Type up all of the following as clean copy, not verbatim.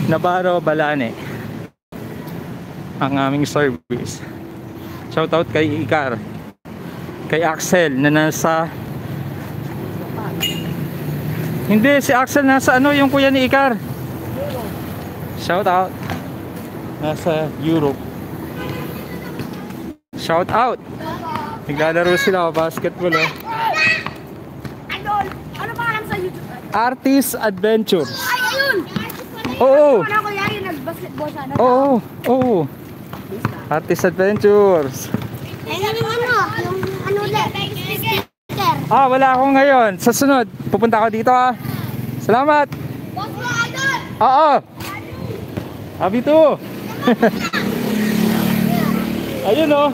Navarro, Balane ang aming service. Shoutout kay Ikar, kay Axel na nasa, hindi, si Axel nasa ano, yung kuya ni Ikar. Shoutout, nasa Europe. Shoutout, naglalaro sila basketball oh. Ano pa alam sa YouTube? Artist Adventures. Ay, ayun! Oo. Ano ko yan, nag-basketball siya. Oo, oo. Artist Adventures. Ayun yung ano ulit, sticker. Ah, wala ako ngayon. Sa sunod, pupunta ako dito ah. Salamat. Boss mo, Adol! Oo. Happy to. Ayun oh.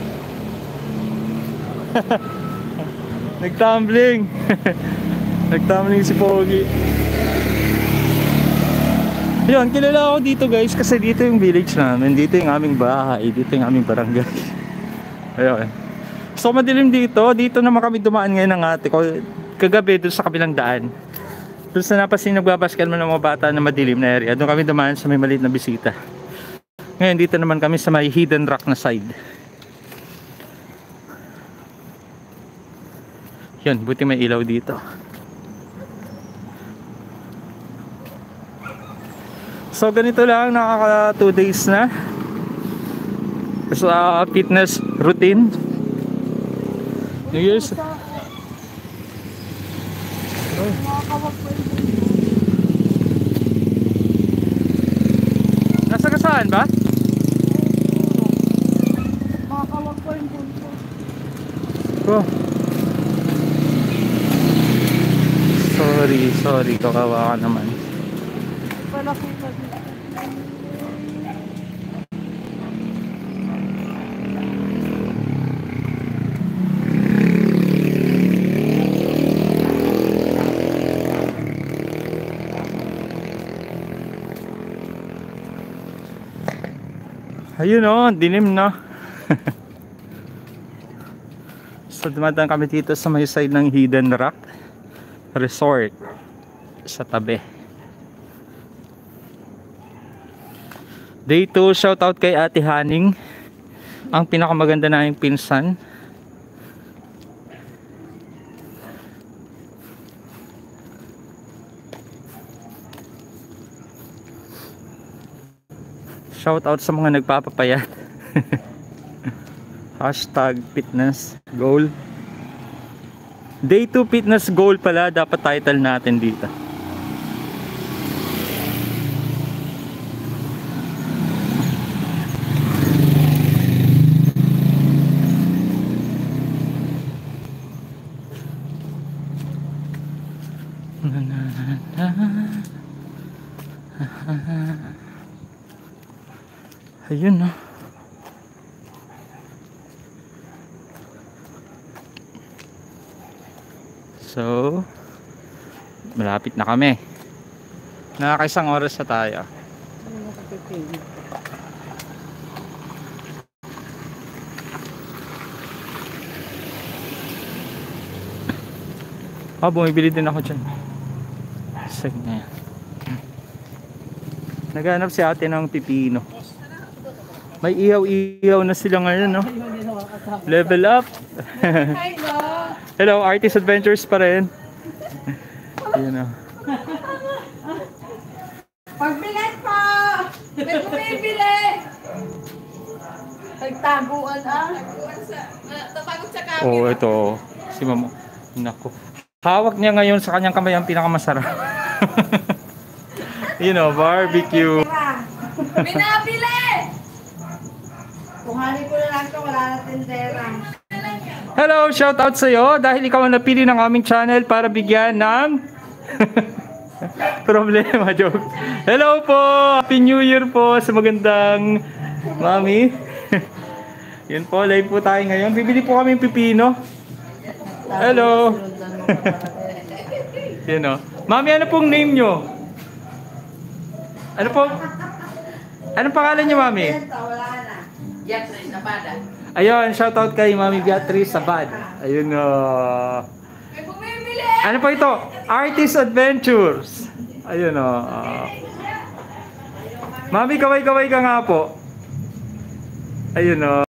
Nagtumbling. Nagtumbling si Pogi. Yun, kilala ako dito guys kasi dito yung village namin, dito yung aming bahay, dito yung aming barangay. Ayun. So madilim dito, dito naman kami dumaan ngayon ng ate ko kagabi doon sa kabilang daan. Doon sa napasin nagbabasket mo ng mga bata na madilim na area, doon kami dumaan sa may maliit na bisita. Ngayon dito naman kami sa may hidden rock na side. Yun, buti may ilaw dito. So ganito lang, nakaka 2 days na sa fitness routine. New Year's. Nasa kasaan ba? Makakawag ko yung bunso. Oh. Sorry, kakawa ka naman. Wala kong pag- Ayun oh, dilim na. So dumadaan kami dito sa may side ng Hidden Rock Resort sa tabi. Day 2, shoutout kay Ate Haning, ang pinakamaganda na yung pinsan. Shoutout sa mga nagpapapayat. Hashtag fitness goal. Day 2 fitness goal pala dapat title natin dito. Ayun no. So malapit na kami. Nakakaisang oras na tayo. Bumibili din ako dyan. Sige na yan. Naghanap si ate ng pipino. May ihaw-ihaw na sila ngayon, no? Level up. Hello, Artist Adventures pa rin. Yun, no? Pagbilan po! May bumibili! Nagtaguan ah. Tatagod sa camera. Oh, ito. Si Mamo. Naku. Hawak niya ngayon sa kanyang kamay ang pinakamasarap. You know, barbecue. Binabili! Kuhanin ko na lang ito, wala na tindera. Hello, shout out sa iyo dahil ikaw ang napili ng aming channel para bigyan ng problema, joke. Hello po, Happy New Year po sa magandang mami. Yun po, live po tayo ngayon. Bibili po kami pipino. Hello. Yun o. Mami, ano pong name nyo? Ano po? Anong pangalan nyo, mami? Beatrice Sabada. Ayun, shoutout kay Mami Beatrice Sabad. Ayun o. May bumibili! Ano po ito? Artist Adventures. Ayun o. Mami, kaway-kaway ka nga po. Ayun o.